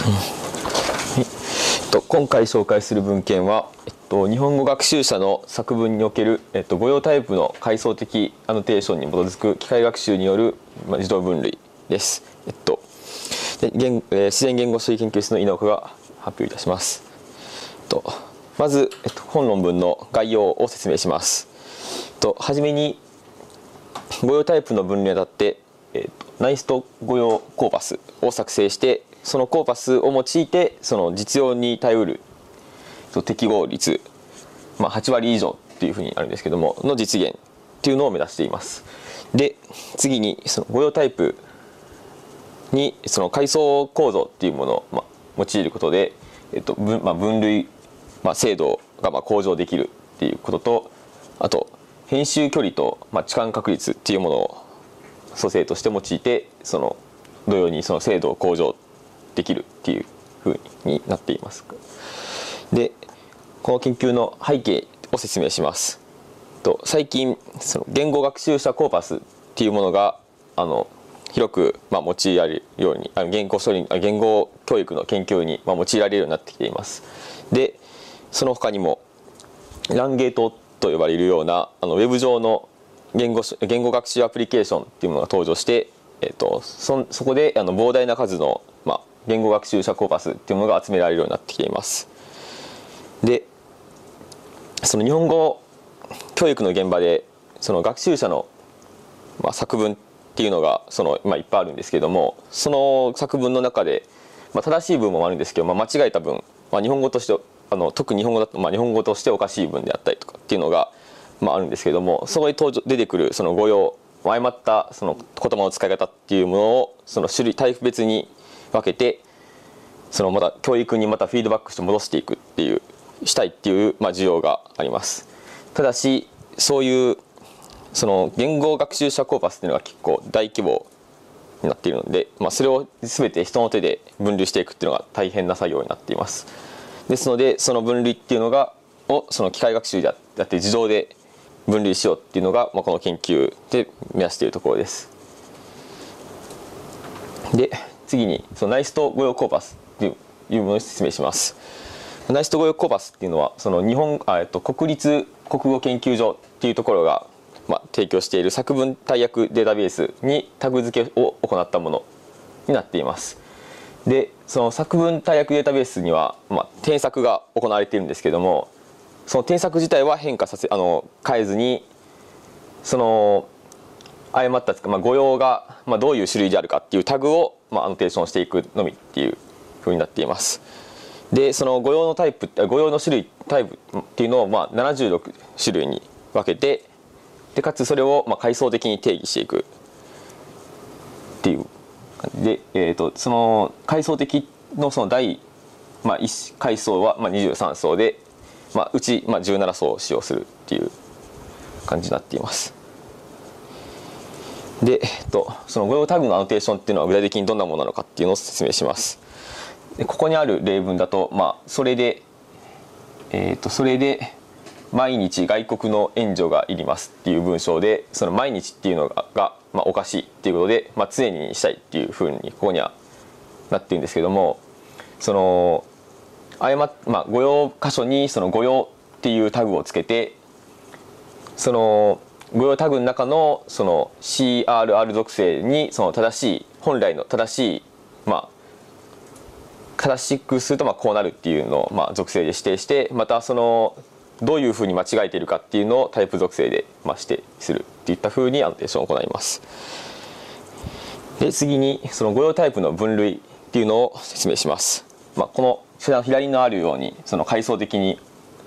今回紹介する文献は、日本語学習者の作文における、語用タイプの階層的アノテーションに基づく機械学習による、自動分類です。自然言語主義研究室の井上が発表いたします。まず、本論文の概要を説明します。はじめに語用タイプの分類にあたって、ナイスト語用コーパスを作成して、そのコーパスを用いてその実用に耐えうる適合率、8割以上っていうふうにあるんですけどもの実現っていうのを目指しています。で次にその語用タイプにその階層構造っていうものを用いることで、分類、精度が向上できるっていうことと、あと編集距離と置換確率っていうものを組成として用いてその同様にその精度を向上できるっていうふうになっています。でこの研究の背景を説明します。最近その言語学習者コーパスっていうものが広く用いられるように言語教育の研究に用いられるようになってきています。でその他にもランゲートと呼ばれるようなウェブ上の言語学習アプリケーションっていうものが登場して、そこで膨大な数の、言語学習者コーパスっていうものが集められるようになってきています。でその日本語教育の現場でその学習者の、作文っていうのがいっぱいあるんですけども、その作文の中で、正しい文もあるんですけど、間違えた文、日本語として特に日本語だと、日本語としておかしい文であったりとかっていうのが、あるんですけども、そこに出てくるその語用、誤ったその言葉の使い方っていうものをその種類タイプ別に分けて、また教育にまたフィードバックして戻していくっていうしたいっていう需要があります。ただしそういうその言語学習者コーパスっていうのが結構大規模になっているので、それを全て人の手で分類していくっていうのが大変な作業になっています。ですのでその分類っていうのをその機械学習であって自動で分類しようっていうのが、この研究で目指しているところです。で次にそのナイスト語用コーパスっていうものを説明します。ナイスト語用コーパスっていうのはその国立国語研究所っていうところが、提供している作文大訳データベースにタグ付けを行ったものになっています。でその作文大訳データベースには、添削が行われているんですけども、その添削自体は変えずにその誤った語用が、どういう種類であるかっていうタグを、アノテーションしていくのみっていうふうになっています。でその語用の種類タイプっていうのを、76種類に分けて、でかつそれを、階層的に定義していくっていう感じで、その階層的のその第、1階層は、23層で、うち、17層を使用するっていう感じになっています。で、その語用タグのアノテーションっていうのは具体的にどんなものなのかっていうのを説明します。でここにある例文だと、それで毎日外国の援助がいりますっていう文章で、その毎日っていうのが、おかしいっていうことで、常にしたいっていうふうにここにはなってるんですけども、その語用箇所にその語用っていうタグをつけて、その語用タグの中のその CRR 属性にその本来の正しい正しくするとこうなるっていうのを属性で指定して、またそのどういうふうに間違えているかっていうのをタイプ属性で指定するっていったふうにアノテーションを行います。で次にその語用タイプの分類っていうのを説明します。この左にあるようにその階層的に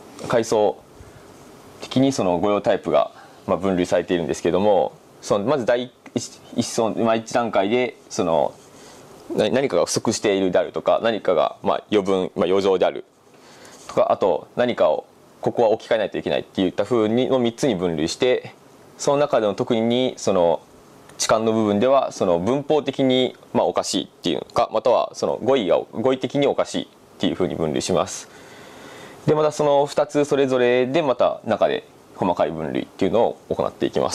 その語用タイプが分類されているんですけども、まず第一段階でその何かが不足しているであるとか、何かが余剰であるとか、あと何かをここは置き換えないといけないっていった風にの3つに分類して、その中での特にその置換の部分ではその文法的におかしいっていうか、またはその語彙的におかしいっていう風に分類します。でまたその2つそれぞれでまた中で細かい分類っていうのを行っていきます。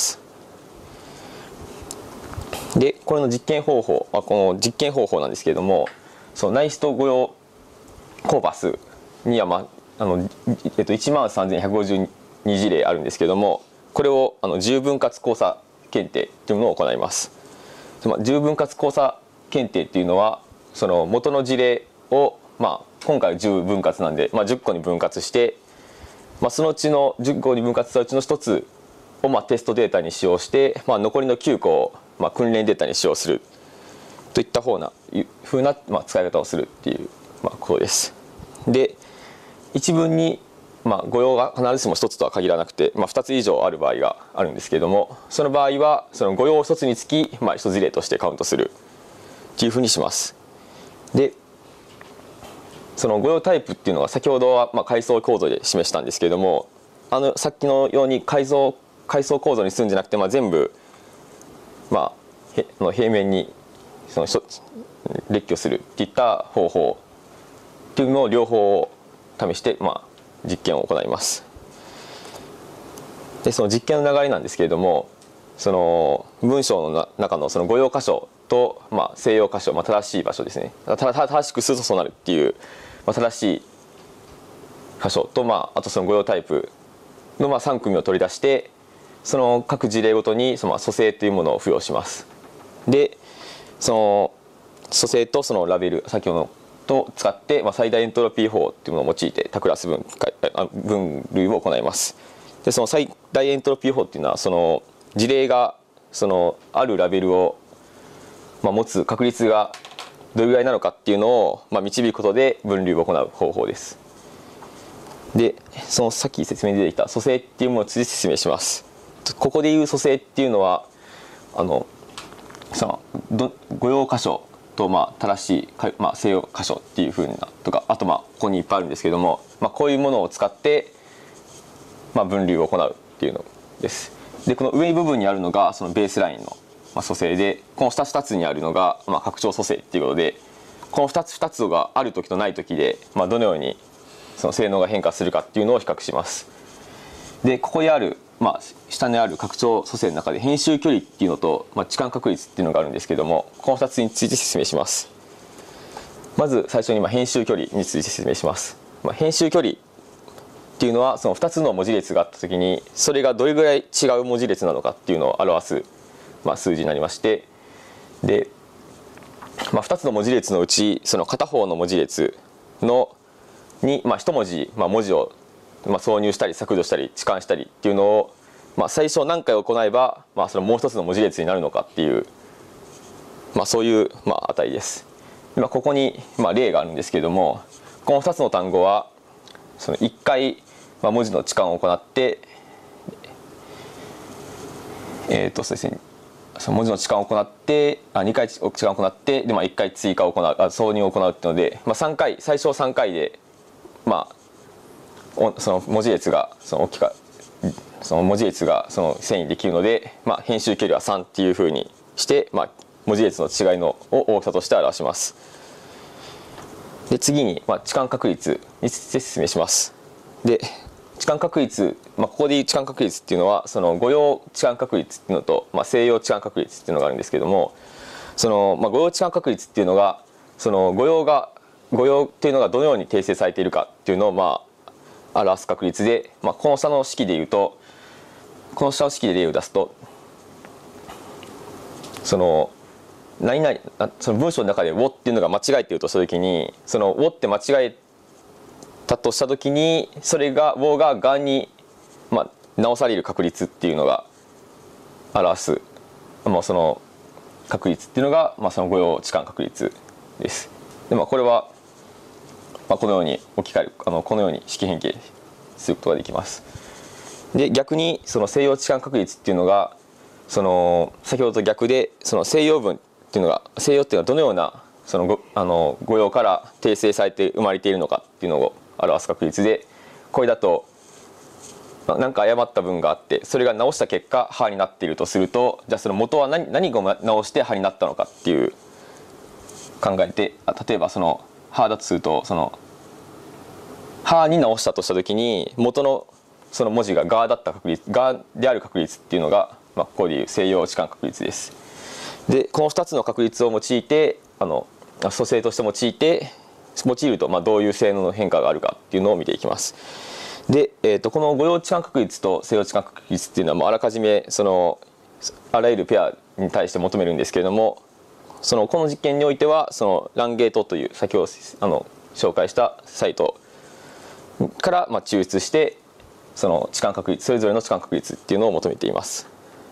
でこれの実験方法、この実験方法なんですけれども、 その内視と誤用コーパスには、13,152事例あるんですけども、これを10分割交差検定というものを行います。10分割交差検定っていうのはその元の事例を、今回は10分割なんで、10個に分割して、そのうちの10個に分割したうちの1つを、テストデータに使用して、残りの9個を、訓練データに使用するといったふうな、使い方をするっていう、ことです。で一文に、誤用が必ずしも1つとは限らなくて、2つ以上ある場合があるんですけれども、その場合はその誤用1つにつき、1事例としてカウントするっていうふうにします。でその誤用タイプっていうのは先ほどは階層構造で示したんですけれども、さっきのように階層構造にするんじゃなくて、全部、平面にその列挙するっていった方法っていうのを両方を試して、実験を行います。でその実験の流れなんですけれども、その文章の中のその誤用箇所と、正用箇所、正しい場所ですね、正しくするとそうなるっていう、正しい箇所と、あとその誤用タイプの3組を取り出して、その各事例ごとにその組成というものを付与します。でその組成とそのラベル先ほどと使って、最大エントロピー法っていうものを用いて多クラス分類を行います。でその最大エントロピー法っていうのはその事例がそのあるラベルを、持つ確率がどれぐらいなのかっていうのを、導くことで分類を行う方法です。でそのさっき説明に出てきた組成っていうものを次説明します。ここでいう組成っていうのはその誤用箇所と正しい正用箇所っていうふうなとか、あとここにいっぱいあるんですけども、こういうものを使って分類を行うっていうのです。でこの上部分にあるのがそのベースラインの組成で、この2つにあるのが拡張組成っていうことで、この2つがある時とない時でどのようにその性能が変化するかっていうのを比較します。でここにある下にある拡張組成の中で編集距離っていうのと、置換確率っていうのがあるんですけども、この2つについて説明します。まず最初に編集距離について説明します。編集距離っていうのはその2つの文字列があった時にそれがどれぐらい違う文字列なのかっていうのを表す、数字になりまして、で、2つの文字列のうちその片方の文字列に1文字、文字を挿入したり削除したり置換したりっていうのを、最初何回行えば、そのもう一つの文字列になるのかっていう、そういう、値です。ここに、例があるんですけれども、この2つの単語はその1回、文字の置換を行って、そうですね、その文字の置換を行って2回置換を行ってで、1回追加を行う挿入を行うっていうので、3回最初3回でその文字列がその文字列がその遷移できるので、編集距離は3っていうふうにして、文字列の違いの大きさとして表します。で次に、置換確率について説明します。で置換確率、ここでいう置換確率っていうのはその誤用置換確率っていうのと、正用置換確率っていうのがあるんですけども、その、誤用置換確率っていうのがその誤用っていうのがどのように訂正されているかっていうのを表す確率で、この下の式でいうと、この下の式で例を出すと、その何々その文章の中で「を」っていうのが間違えているとした時に、その「を」って間違えたとした時にそれが「を」が「が」に、直される確率っていうのが表す、その確率っていうのが、その誤用置換確率です。でこれは、このようにこのように式変形することができます。で逆にその正用置換確率っていうのがその先ほどと逆で、その正用文っていうのが正用っていうのはどのようなその誤用から訂正されて生まれているのかっていうのを表す確率で、これだと何か誤った文があってそれが直した結果「は」になっているとすると、じゃあその元は何を直して「は」になったのかっていう考えて、例えばその「は」だとすると、その「は」に直したとした時に元のその文字が「が」だった確率、「が」である確率っていうのが、ここでいう正用置換確率です。でこの2つの確率を用いて組成として用いるとどういう性能の変化があるかっていうのを見ていきます。で、この誤用置換確率と正用置換確率っていうのはあらかじめあらゆるペアに対して求めるんですけれども、この実験においてはランゲートという先ほど紹介したサイトから抽出して置換確率、それぞれの置換確率っていうのを求めています。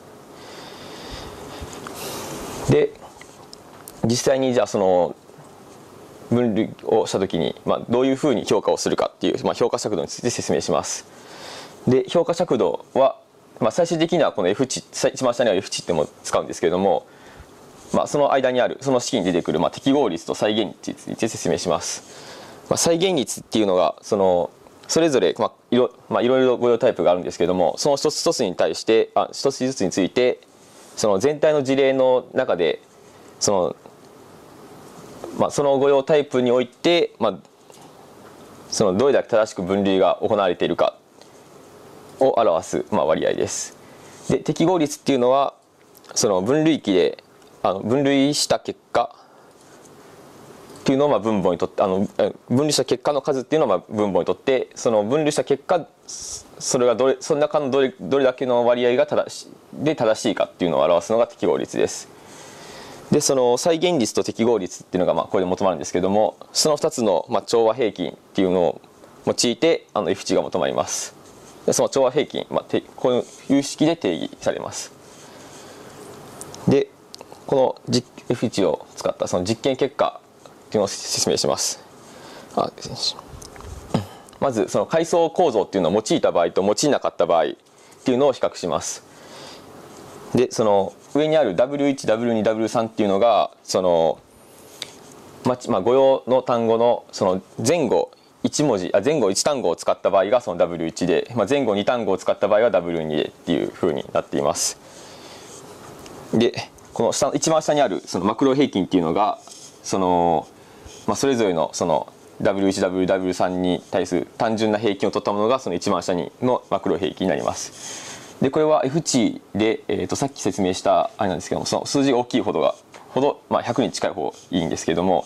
で、実際にじゃあ分類をした時に、どういうふうに評価をするかっていう、評価尺度について説明します。で、評価尺度は、最終的にはこの F 値、一番下には F 値っても使うんですけれども、その間にあるその式に出てくる適合率と再現率について説明します。再現率っていうのがそれぞれいろいろ誤用タイプがあるんですけれども、その一つ一つに対して一つずつについて全体の事例の中でその誤用タイプにおいてどれだけ正しく分類が行われているかを表す割合です。で、適合率っていうのは分類器で分類した結果っていうのを分母にとって分類した結果の数っていうのを分母にとって、分類した結果その中のどれだけの割合が正しいかっていうのを表すのが適合率です。で、再現率と適合率っていうのがこれで求まるんですけども、その2つの調和平均っていうのを用いてF 値が求まります。で、その調和平均、こういう式で定義されます。で、このF 値を使った実験結果っていうのを説明します。まず階層構造っていうのを用いた場合と用いなかった場合っていうのを比較します。で、上にある W1、W2、W3 っていうのが誤用の単語の前後1単語を使った場合がW1 で、前後2単語を使った場合は W2 でっていうふうになっています。で、この一番下にあるマクロ平均っていうのがそれぞれのW1、W3 に対する単純な平均を取ったものが一番下のマクロ平均になります。で、これは F 値で、さっき説明したあれなんですけども、数字が大きいほど100に近い方いいんですけども、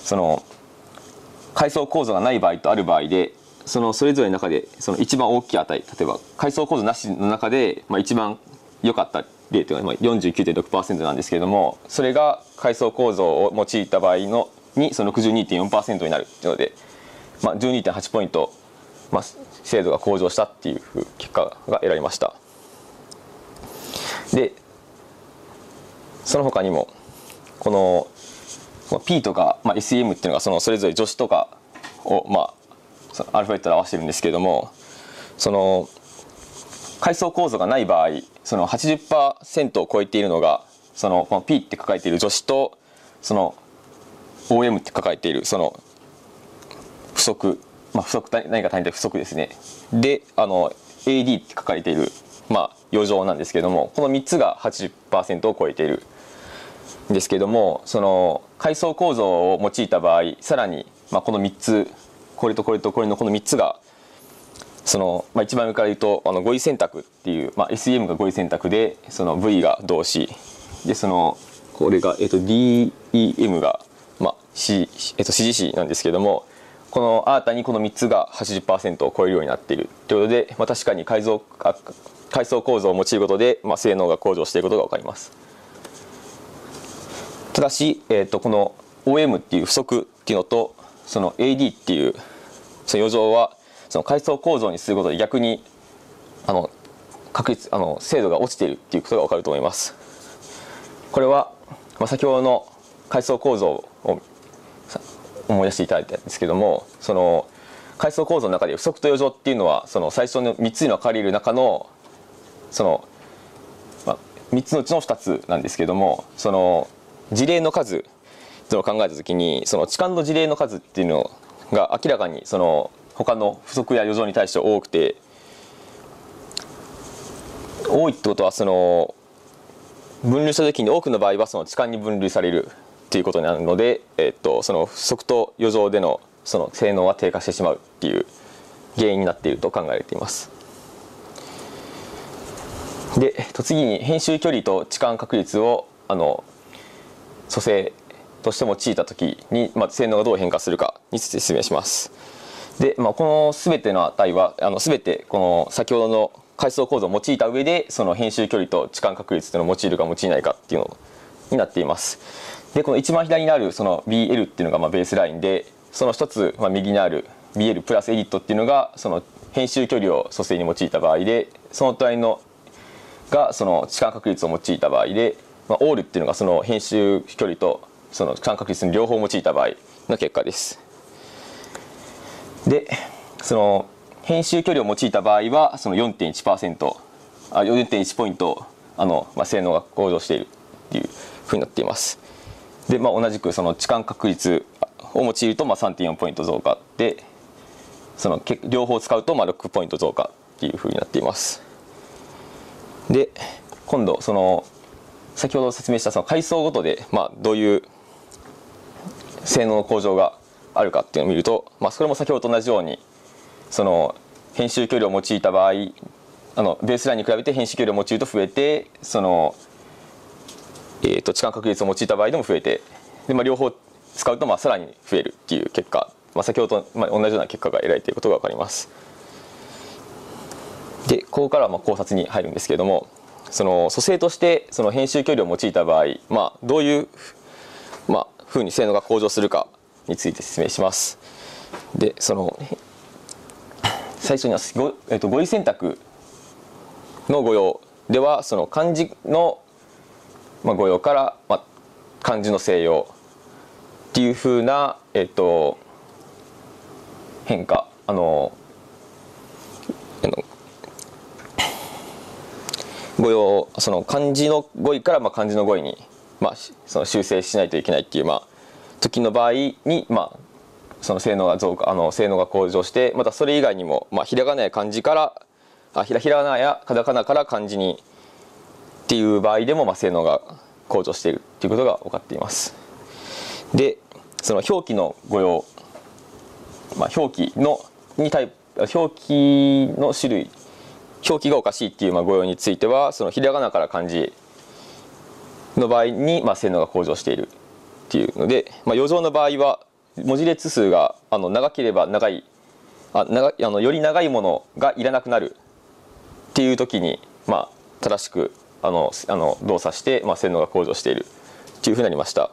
階層構造がない場合とある場合でそれぞれの中で一番大きい値、例えば階層構造なしの中で、一番良かった例というのは 49.6% なんですけれども、それが階層構造を用いた場合に 62.4% になるというので、12.8 ポイント、精度が向上したっていう結果が得られました。で、その他にもこの P とか、SEM っていうのがそれぞれ助詞とかをアルファベットで表してるんですけれども、階層構造がない場合80% を超えているのがこの P って書かれている助詞とOM って書かれている不足、何か単位で不足ですね。で、AD って書かれている余剰なんですけれども、この3つが 80% を超えているんですけれども、階層構造を用いた場合さらにこの3つ、これとこれとこれのこの3つが一番上から言うと語彙選択っていう、SEM が語彙選択でV が動詞でこれが、DEM が、指示詞なんですけれども、新たにこの3つが 80% を超えるようになっているということで、確かに階層構造を用いることで、性能が向上していることが分かります。ただし、この OM っていう不足っていうのとAD っていう余剰は階層構造にすることで逆に精度が落ちているっていうことが分かると思います。これは、先ほどの階層構造を思い出していただいたんですけども、階層構造の中で不足と余剰っていうのは最初の3つに分かれる中の3つのうちの2つなんですけども、事例の数を考えた時に置換の事例の数っていうのが明らかに他の不足や余剰に対して多くて、多いってことは分類した時に多くの場合は置換に分類されるっていうことになるので、不足と余剰での性能は低下してしまうっていう原因になっていると考えられています。で、次に編集距離と置換確率を組成として用いた時に、性能がどう変化するかについて説明します。で、この全ての値は全てこの先ほどの階層構造を用いた上でその編集距離と置換確率というのを用いるか用いないかっていうのになっています。でこの一番左にあるその BL っていうのがベースラインで、その一つ右にある BL プラスエディットっていうのがその編集距離を組成に用いた場合で、その隣のがその置換確率を用いた場合で、オールっていうのがその編集距離とその置換確率の両方を用いた場合の結果です。でその編集距離を用いた場合はその 4.1% ポイント性能が向上しているっていうふうになっています。で、同じくその置換確率を用いると3.4 ポイント増加で、その両方使うと6ポイント増加っていうふうになっています。で今度その先ほど説明したその階層ごとでどういう性能の向上があるかっていうのを見ると、それも先ほどと同じようにその編集距離を用いた場合ベースラインに比べて編集距離を用いると増えて、その置換確率を用いた場合でも増えて、で、両方使うとさらに増えるっていう結果、先ほどと同じような結果が得られていることが分かります。でここからは考察に入るんですけれども、その組成としてその編集距離を用いた場合、どういうふうに性能が向上するかについて説明します。でその最初には語彙選択の語用では、その漢字の語用から漢字の西用っていうふうな変化語用その漢字の語彙から漢字の語彙にその修正しないといけないっていう時の場合にその性能が性能が向上して、またそれ以外にもひらがなや漢字からひらがなやカタカナから漢字にっていう場合でも性能が向上しているということが分かっています。でその表記の語用、表記の種類、表記がおかしいっていう語用については、そのひらがなから漢字の場合に性能が向上しているっていうので、余剰の場合は文字列数が長ければ長いより長いものがいらなくなるっていう時に正しく動作して性能が向上しているというふうになりました。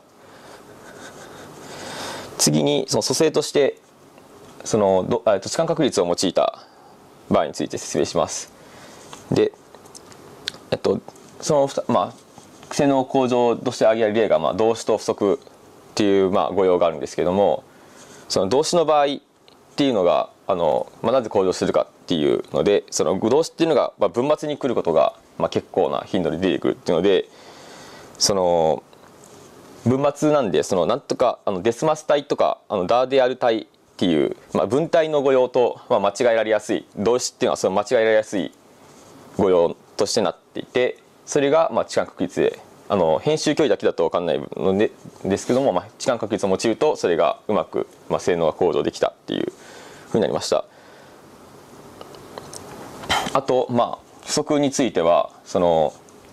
次にその組成としてその置換確率を用いた場合について説明します。でその性能向上として挙げられる例が動詞と不足っていう語用があるんですけども、その動詞の場合っていうのがなぜ向上するかっていうので、その動詞っていうのが文末に来ることが結構な頻度で出てくるっていうので、その文末なんでなんとかデスマス体とかダーデアル体っていう文体の語用と間違えられやすい動詞っていうのはその間違えられやすい語用としてなっていて、それが置換確率で編集距離だけだと分かんないのですけども、置換確率を用いるとそれがうまく性能が向上できたっていうふうになりました。あと不足についてはその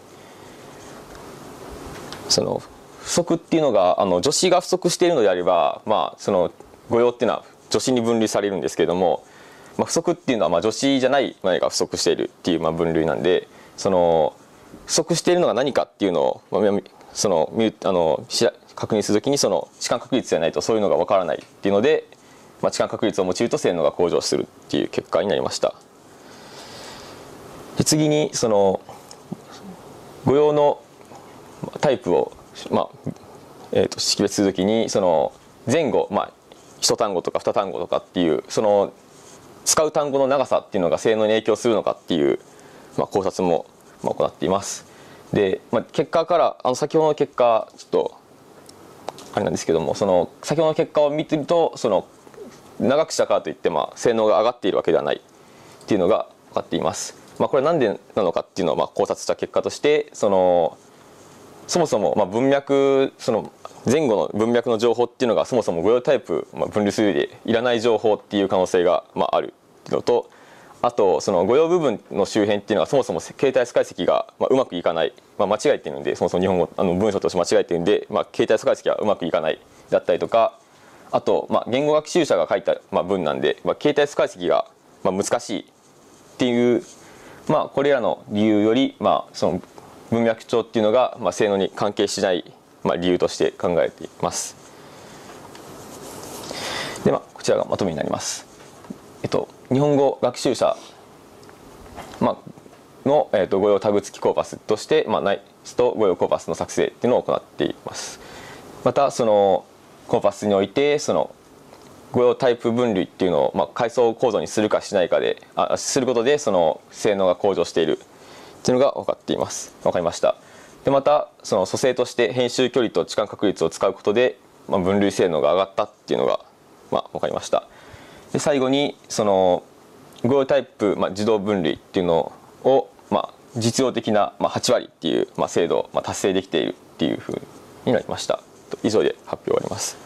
不足っていうのが助詞が不足しているのであればその語用っていうのは助詞に分類されるんですけれども、不足っていうのは助詞じゃない何か不足しているっていう分類なんで、その不足しているのが何かっていうのを確認するときにその置換確率じゃないとそういうのが分からないっていうので、置換確率を用いると性能が向上するっていう結果になりました。で次にその語用のタイプを識別するときにその前後一単語とか二単語とかっていうその使う単語の長さっていうのが性能に影響するのかっていう考察も行っています。で、結果から先ほどの結果ちょっとあれなんですけども、その先ほどの結果を見てるとその長くしたからといって性能が上がっているわけではないっていうのが分かっています。これは何でなのかっていうのを考察した結果として、そもそも文脈その前後の文脈の情報っていうのがそもそも語用タイプ分類する上でいらない情報っていう可能性があるっていうのと、 あとその誤用部分の周辺っていうのはそもそも形態素解析がうまくいかない、間違えてるんで、そもそも日本語文章として間違えてるんで、形態素解析がうまくいかないだったりとか、あと言語学習者が書いた文なんで、形態素解析が難しいっていう、これらの理由よりその文脈調っていうのが性能に関係しない理由として考えています。でこちらがまとめになります。日本語学習者の、誤用タグ付きコーパスとして、ナイスと誤用コーパスの作成っていうのを行っています。またそのコーパスにおいてその誤用タイプ分類っていうのを、階層構造にするかしないかですることでその性能が向上しているっていうのが分かりました。でまたその組成として編集距離と置換確率を使うことで、分類性能が上がったっていうのが分かりました。で最後にその誤用タイプ、自動分類っていうのを、実用的な、8割っていう、精度を、達成できているっていうふうになりました。以上で発表を終わります。